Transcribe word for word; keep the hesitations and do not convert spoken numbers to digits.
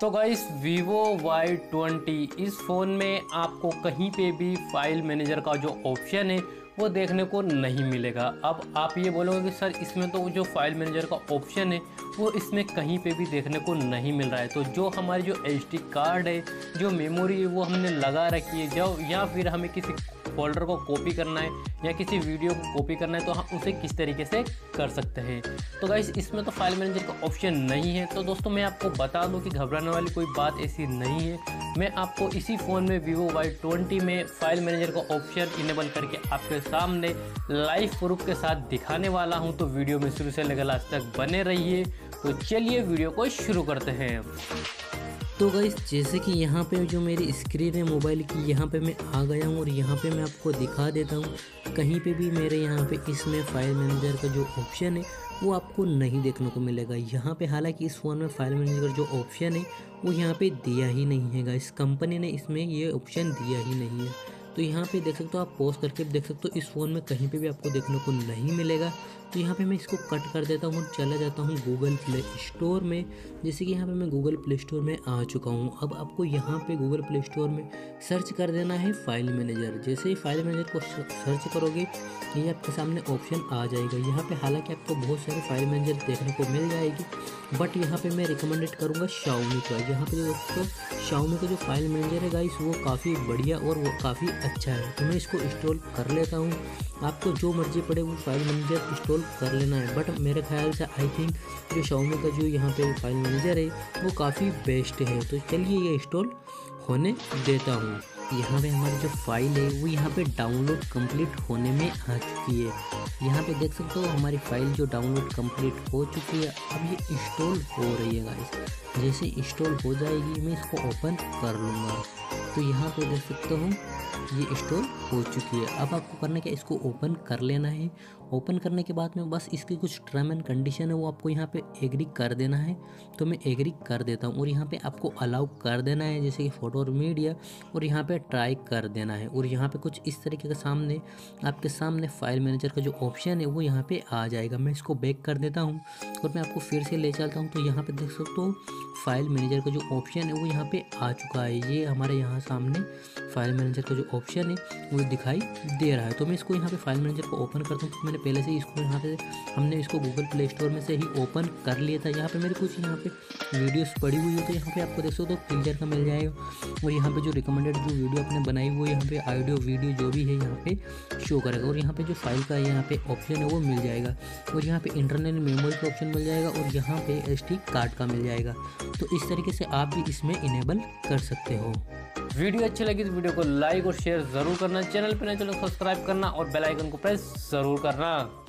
तो guys Vivo Y twenty इस phone में आपको कहीं पे भी फाइल मैनेजर का जो ऑप्शन है वो देखने को नहीं मिलेगा। अब आप ये बोलोगे कि सर इसमें तो जो फाइल मैनेजर का ऑप्शन है वो इसमें कहीं पे भी देखने को नहीं मिल रहा है। तो जो हमारी जो एसडी कार्ड है, जो मेमोरी है वो हमने लगा रखी है, जो या फिर हमें किसी फोल्डर को कॉपी करना है या किसी वीडियो को कॉपी करना है तो हम उसे किस तरीके से कर सकते हैं। तो गाइस इसमें तो फाइल मैनेजर का ऑप्शन नहीं है। तो दोस्तों मैं आपको बता दूं कि घबराने वाली कोई बात ऐसी नहीं है। मैं आपको इसी फ़ोन में वीवो वाई ट्वेंटी में फाइल मैनेजर का ऑप्शन इनेबल करके आपके सामने लाइव प्रूफ के साथ दिखाने वाला हूं। तो वीडियो में शुरू से लेकर लास्ट तक बने रहिए। तो चलिए वीडियो को शुरू करते हैं। तो गाइस जैसे कि यहाँ पे जो मेरी स्क्रीन है मोबाइल की, यहाँ पे मैं आ गया हूँ और यहाँ पे मैं आपको दिखा देता हूँ। कहीं पे भी मेरे यहाँ पे इसमें फाइल मैनेजर का जो ऑप्शन है वो आपको नहीं देखने को मिलेगा। यहाँ पे हालांकि इस फ़ोन में फाइल मैनेजर जो ऑप्शन है वो यहाँ पे दिया ही नहीं है गाइस, कंपनी ने इसमें ये ऑप्शन दिया ही नहीं है। तो यहाँ पे देख सकते हो, आप पॉज करके देख सकते हो, इस फ़ोन में कहीं पे भी आपको देखने को नहीं मिलेगा। तो यहाँ पे मैं इसको कट कर देता हूँ और चला जाता हूँ गूगल प्ले स्टोर में। जैसे कि यहाँ पे मैं गूगल प्ले स्टोर में आ चुका हूँ। अब आपको यहाँ पे गूगल प्ले स्टोर में सर्च कर देना है फाइल मैनेजर। जैसे ही फाइल मैनेजर को सर्च करोगे ये आपके सामने ऑप्शन आ जाएगा। यहाँ पे हालांकि आपको बहुत सारे फाइल मैनेजर देखने को मिल जाएगी, बट यहाँ पे मैं रिकमेंडेड करूँगा शाओमी का। यहाँ पे दोस्तों शाओमी का जो फाइल मैनेजर है गाइस वो काफ़ी बढ़िया और वो काफ़ी अच्छा है। तो मैं इसको इंस्टॉल कर लेता हूँ। आपको जो मर्जी पड़े वो फाइल मैनेजर इंस्टॉल कर लेना है, बट मेरे ख्याल से आई थिंक जो शाओमी का जो यहाँ पे फाइल मैनेजर है वो काफ़ी बेस्ट है। तो चलिए ये इंस्टॉल होने देता हूँ। यहाँ पे हमारी जो फाइल है वो यहाँ पे डाउनलोड कंप्लीट होने में आ चुकी है। यहाँ पे देख सकते हो हमारी फाइल जो डाउनलोड कंप्लीट हो चुकी है। अब ये इंस्टॉल हो रही है गाइस। जैसे इंस्टॉल हो जाएगी मैं इसको ओपन कर लूँगा। तो यहाँ पे देख सकते हो ये इंस्टॉल हो चुकी है। अब आपको करना क्या, इसको ओपन कर लेना है। ओपन करने के बाद में बस इसकी कुछ टर्म एंड कंडीशन है वो आपको यहाँ पे एग्री कर देना है। तो मैं एग्री कर देता हूँ और यहाँ पे आपको अलाउ कर देना है, जैसे कि फ़ोटो और मीडिया, और यहाँ पे ट्राई कर देना है। और यहाँ पे कुछ इस तरीके के सामने आपके सामने फाइल मैनेजर का जो ऑप्शन है वो यहाँ पे आ जाएगा। मैं इसको बैक कर देता हूँ और मैं आपको फिर से ले चलता हूँ। तो यहाँ पे देख सकते हो फाइल मैनेजर का जो ऑप्शन है वो यहाँ पे आ चुका है। ये हमारे यहाँ सामने फाइल मैनेजर का जो ऑप्शन है वो दिखाई दे रहा है। तो मैं इसको यहाँ पे फाइल मैनेजर को ओपन करता हूँ। तो मैंने पहले से ही इसको यहाँ पे हमने इसको गूगल प्ले स्टोर में से ही ओपन कर लिया था। यहाँ पे मेरे कुछ यहाँ पे वीडियोस पड़ी हुई है, तो यहाँ पे आपको देख सकते हो तो क्लियर का मिल जाएगा। और यहाँ पे जो रिकमेंडेड जो वीडियो आपने बनाई वो यहाँ पे ऑडियो वीडियो जो भी है यहाँ पे शो करेगा। और यहाँ पे जो फाइल का यहाँ पे ऑप्शन है वो मिल जाएगा। और यहाँ पे इंटरनल मेमोरी का ऑप्शन मिल जाएगा और यहाँ पे एसडी कार्ड का मिल जाएगा। तो इस तरीके से आप भी इसमें इनेबल कर सकते हो। वीडियो अच्छी लगी तो वीडियो को लाइक और शेयर ज़रूर करना। चैनल पर नए चैनल को सब्सक्राइब करना और बेल आइकन को प्रेस ज़रूर करना।